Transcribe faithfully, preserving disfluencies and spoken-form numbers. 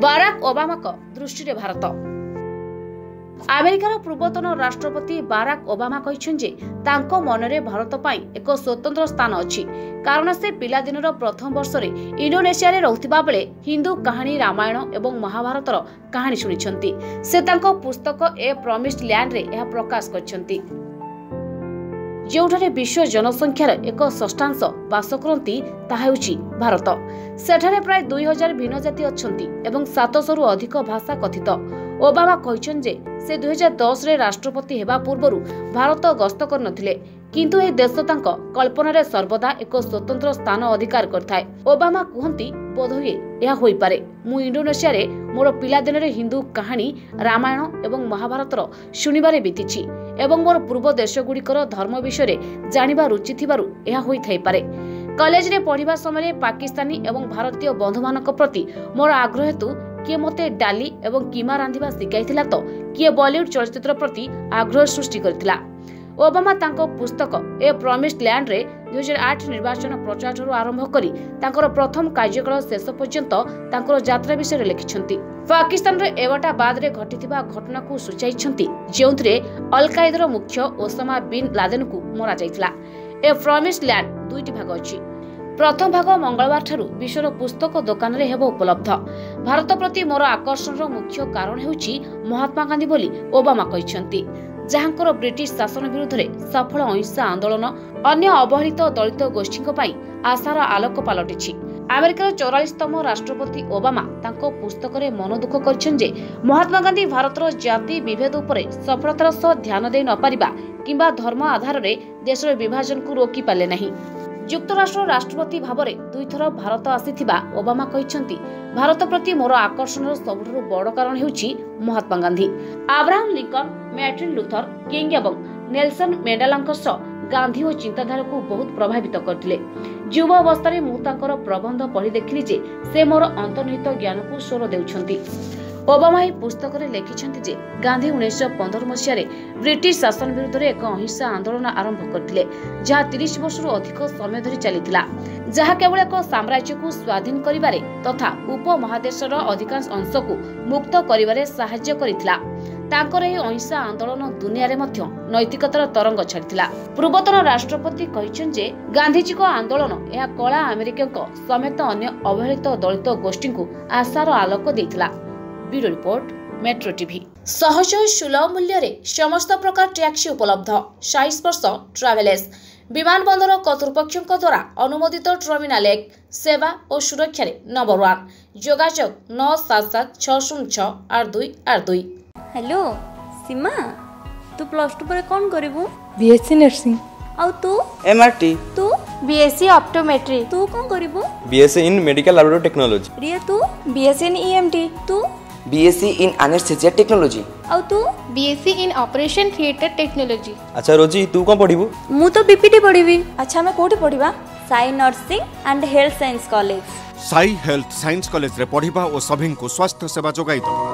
Barack Obama दृष्टि रे भारत। अमेरिकार पूर्वतन राष्ट्रपति बाराक ओबामा कहिसेंजे तांको मनरे भारत पई एक स्वतंत्र स्थान अछि, कारण से पिलादिनर प्रथम वर्ष रे इंडोनेशिया रे रहउतिबा बेले हिंदू कहानी रामायण एवं महाभारतर कहानी सुनिछंती। से तांको पुस्तक ए प्रॉमिस्ड लैंड रे यह प्रकाश करछंती, जोठारे विश्व जनसंख्यार एक षष्ठांश बास करती ताहा हेउछि भारत। सेठारे प्राय दुई हजार भिन्न जाति अछंती एवं सातशह रु अधिक भाषा कथित। ओबामा कहिछन जे से दुई हजार दस रे राष्ट्रपति हेबा पूर्वरु भारत गस्त कर नथिले, किंतु ए देश तांको कल्पना रे सर्वदा एक स्वतंत्र स्थान अधिकार करथाय। ओबामा कहंती बोधहुए यह होई पारे, मु इंडोनेशिया रे मोर पिलादिन रे हिंदू कहानी रामायण एवं महाभारतर शुनिबारे बीतीछि एवं मोर पूर्व देश गुड़िकर धर्म विषय रे जानिबा रुचि थिबारु यह होई थाई पारे। कॉलेज रे पढ़िबा समय पाकिस्तानी एवं भारतीय बंधु मानक प्रति मोर आग्रह हेतु किए मते डाली एवं कीमा रांधिबा सिखाइथिला तो किए बॉलीवुड चलचित्र प्रति आग्रह सृष्टि करथिला। ओबामा तांको पुस्तक ए प्रॉमिस्ड लैंड रे दुई हजार आठ निर्वाचन प्रचार आरंभ करी तांकर प्रथम कार्यकाल शेष पर्यंत तांकर यात्रा विषय रे लिखिछंती। पाकिस्तान रे एवाटाबाद रे घटिथिबा घटना को सूचाइछंती, जेउथरे अल कायदार मुख्य ओसामा बिन लादेन को मरा जाइथिला। ए प्रॉमिस्ड लैंड दुईटी भाग अछि। प्रथम भाग मंगलवार ठारू विश्वर पुस्तक दुकान रे हेबो उपलब्ध। भारत प्रति मोर आकर्षण रो मुख्य कारण हेउछि महात्मा गांधी बोली ओबामा कहिछंती, जहांकर ब्रिटिश शासन विरुद्ध रे सफल अहिंसा आंदोलन अन्य अवहेलित दलित गोष्ठी पई आशार आलोक पलटिछि। अमेरिकार चौरालीसतम राष्ट्रपति ओबामा तांको पुस्तक रे मन दुख करछन जे महात्मा गांधी भारतर जाति विभेद उपरे सफलतार सह ध्यान दे न पारिबा किंबा धर्म आधार रे देशर विभाजन को रोकी पाले नहीं। युक्तराष्ट्र राष्ट्रपति भावरे दुई थर भारत आसीथिबा ओबामा कहिसंती, भारत प्रति मोर आकर्षणर सबुठारु बड़ कारण हेउछि Mahatma Gandhi. Abraham Lincoln, Martin Luther King एवं नेल्सन मेंडेलांक सह गांधी और चिंताधारा को बहुत प्रभावित करथिले। युवा अवस्था मु तांकर प्रबंध पढ़ी देखिली जे से मोर अंतर्निहित ज्ञान को स्वर देउछंती। ओबामा ही पुस्तक रे लिखिछंती जे गांधी उन्नीस सौ पंद्रह मसीह रे ब्रिटिश शासन विरुद्ध रे एक अहिंसा आंदोलन आरंभ करथिले, जहा तीस वर्ष रु अधिक समय धरि चलिथिला, जहा केवल एक साम्राज्य को स्वाधीन करिबारे तथा उपमहादेशर अधिकांश अंश को मुक्त करिबारे सहायता करिथिला। तांकर एही अहिंसा आंदोलन दुनिया रे मध्य नैतिकतार तरंग छाड़िथिला। पूर्वतन राष्ट्रपति कहिछन जे गांधीजी को आंदोलन यह कला अमेरिका समेत अन्य अवहेलित दलित गोष्ठी को आशार आलोक देइथिला। Bureau report, metro TV. सहज सुलभ मूल्य रे समस्त प्रकार टैक्सी उपलब्ध। साइज वर्ष ट्रावेल्स विमान बंदर कर्तृपक्षों द्वारा अनुमोदित टर्मिनाल एक सेवा और सुरक्षा रे नंबर वन। जोगाजोग नौ सात सात छह शून्य छह आठ दुई आठ दुई। हेलो सीमा, तू प्लस टू पर कौन करिवु? BSc nursing. और तू? एमआरटी। तू? BSc optometry. तू कौन करिवु? BSc in medical laboratory technology. Riya तू? BSc in EMT. तू? BSc in anaesthesia technology. और तू? BSc in operation theatre technology. अच्छा रोजी, तू कौन पढ़िबु? मु तो बीपीटी पढ़िबी। अच्छा मैं कोठी पढ़िबा? Sai nursing and health science college. Sai health science college रे पढ़िबा और सभी को स्वास्थ्य सेवा जोगाई दो।